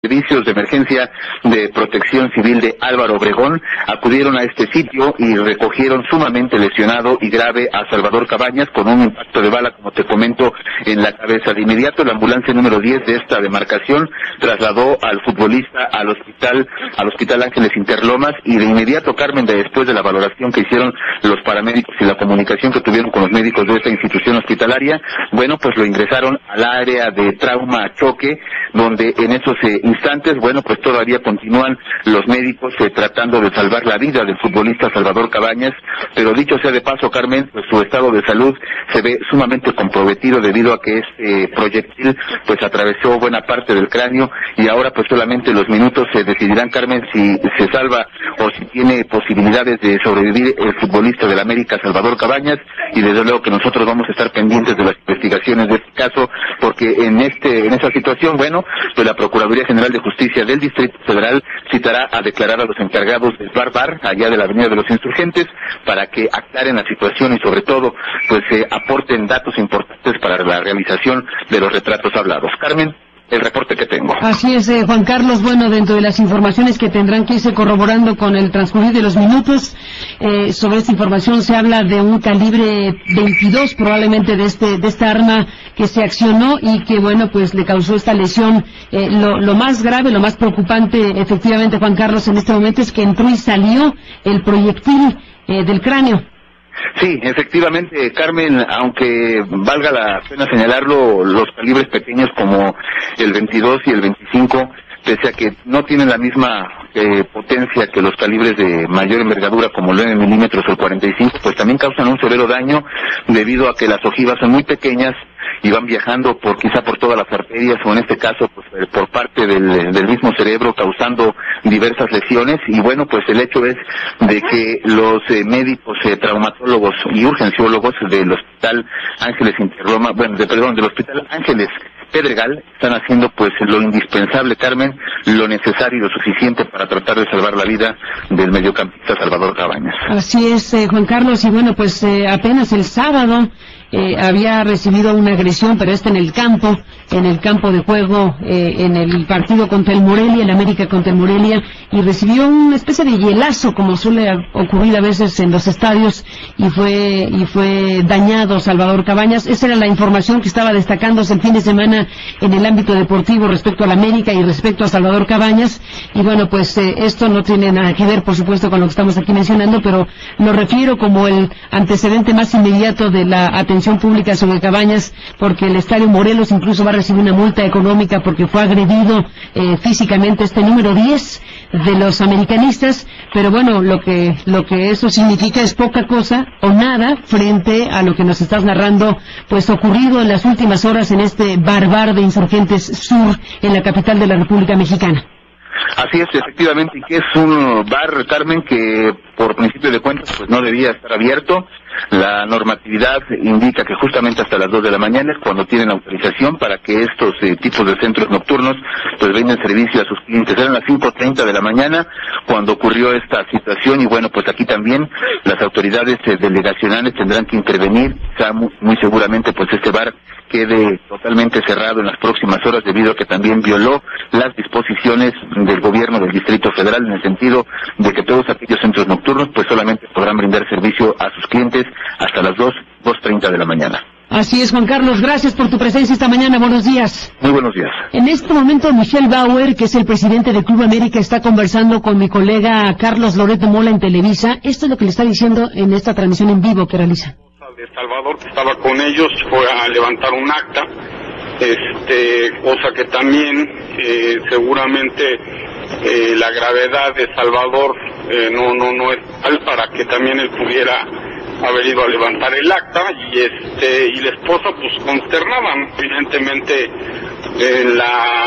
Servicios de emergencia de protección civil de Álvaro Obregón acudieron a este sitio y recogieron sumamente lesionado y grave a Salvador Cabañas con un impacto de bala, como te comento, en la cabeza. De inmediato la ambulancia número 10 de esta demarcación trasladó al futbolista al hospital Ángeles Interlomas, y de inmediato, Carmen, después de la valoración que hicieron los paramédicos y la comunicación que tuvieron con los médicos de esta institución hospitalaria, bueno, pues lo ingresaron al área de trauma choque, donde en esos instantes, bueno, pues todavía continúan los médicos tratando de salvar la vida del futbolista Salvador Cabañas, pero dicho sea de paso, Carmen, pues su estado de salud se ve sumamente comprometido debido a que este proyectil pues atravesó buena parte del cráneo, y ahora pues solamente los minutos se decidirán, Carmen, si se salva o si tiene posibilidades de sobrevivir el futbolista del América Salvador Cabañas, y desde luego que nosotros vamos a estar pendientes de las investigaciones de este caso, porque en esa situación, bueno, pues la Procuraduría General de Justicia del Distrito Federal citará a declarar a los encargados del bar allá de la Avenida de los Insurgentes para que aclaren la situación y sobre todo pues aporten datos importantes para la realización de los retratos hablados. Carmen, el reporte que tengo. Así es, Juan Carlos. Bueno, dentro de las informaciones que tendrán que irse corroborando con el transcurrir de los minutos, sobre esta información se habla de un calibre 22, probablemente de esta arma que se accionó y que, bueno, pues le causó esta lesión. Lo más grave, lo más preocupante, efectivamente, Juan Carlos, en este momento es que entró y salió el proyectil del cráneo. Sí, efectivamente, Carmen, aunque valga la pena señalarlo, los calibres pequeños como el 22 y el 25, pese a que no tienen la misma potencia que los calibres de mayor envergadura como el 9 milímetros o el 45, pues también causan un severo daño debido a que las ojivas son muy pequeñas y van viajando quizá por todas las arterias, o en este caso pues por parte del mismo cerebro, causando diversas lesiones. Y bueno, pues el hecho es de que los médicos traumatólogos y urgenciólogos del Hospital Ángeles Interlomas, del Hospital Ángeles Pedregal, están haciendo pues lo indispensable, Carmen, lo necesario y lo suficiente para tratar de salvar la vida del mediocampista Salvador Cabañas. Así es, Juan Carlos, y bueno, pues apenas el sábado había recibido una agresión, pero en el campo de juego, en el partido contra el Morelia, el América contra el Morelia, y recibió una especie de hielazo, como suele ocurrir a veces en los estadios, y fue dañado Salvador Cabañas. Esa era la información que estaba destacándose el fin de semana en el ámbito deportivo respecto al América y respecto a Salvador Cabañas, y bueno, pues esto no tiene nada que ver, por supuesto, con lo que estamos aquí mencionando, pero lo refiero como el antecedente más inmediato de la atención pública sobre Cabañas, porque el Estadio Morelos incluso va a recibir una multa económica porque fue agredido físicamente este número 10 de los americanistas, pero bueno, lo que eso significa es poca cosa o nada frente a lo que nos estás narrando, pues ocurrido en las últimas horas en este bar de Insurgentes Sur en la capital de la República Mexicana. Así es, efectivamente, y que es un bar, Carmen, que por principio de cuentas pues no debía estar abierto. La normatividad indica que justamente hasta las 2 de la mañana es cuando tienen autorización para que estos tipos de centros nocturnos pues brinden servicio a sus clientes. Eran las 5:30 de la mañana cuando ocurrió esta situación, y bueno, pues aquí también las autoridades delegacionales tendrán que intervenir. Quizá muy seguramente pues este bar quede totalmente cerrado en las próximas horas debido a que también violó las disposiciones del gobierno del Distrito Federal, en el sentido de que todos aquellos centros nocturnos pues solamente podrán brindar servicio a sus clientes hasta las 2:30 de la mañana. Así es, Juan Carlos, gracias por tu presencia esta mañana, buenos días. Muy buenos días. En este momento Michelle Bauer, que es el presidente de Club América, está conversando con mi colega Carlos Loreto Mola en Televisa. Esto es lo que le está diciendo en esta transmisión en vivo que realiza. De Salvador, que estaba con ellos, fue a levantar un acta, cosa que también seguramente la gravedad de Salvador no es tal para que también él pudiera haber ido a levantar el acta, y la esposa pues consternaban evidentemente en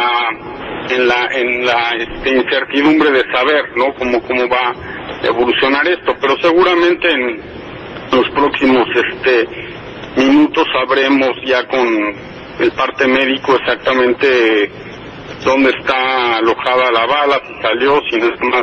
la incertidumbre de saber, ¿no?, cómo va a evolucionar esto, pero seguramente en los próximos minutos sabremos ya con el parte médico exactamente dónde está alojada la bala, si salió, si no es más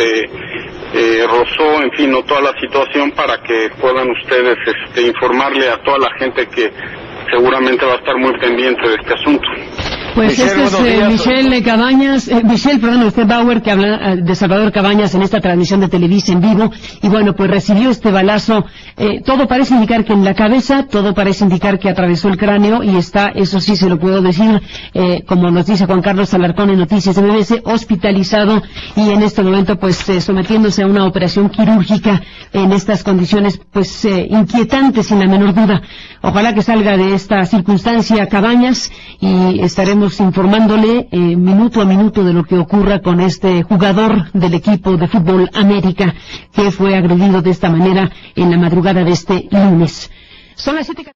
rozó, en fin, no toda la situación, para que puedan ustedes informarle a toda la gente que seguramente va a estar muy pendiente de este asunto. Pues Michelle, este es Michelle Cabañas, usted Bauer, que habla de Salvador Cabañas en esta transmisión de Televisa en vivo, y bueno, pues recibió este balazo, todo parece indicar que en la cabeza, todo parece indicar que atravesó el cráneo, y está, eso sí se lo puedo decir, como nos dice Juan Carlos Alarcón en Noticias de BBC, hospitalizado, y en este momento pues sometiéndose a una operación quirúrgica en estas condiciones pues inquietantes, sin la menor duda. Ojalá que salga de esta circunstancia Cabañas, y estaremos informándole minuto a minuto de lo que ocurra con este jugador del equipo de fútbol América que fue agredido de esta manera en la madrugada de este lunes. Son las 7:14.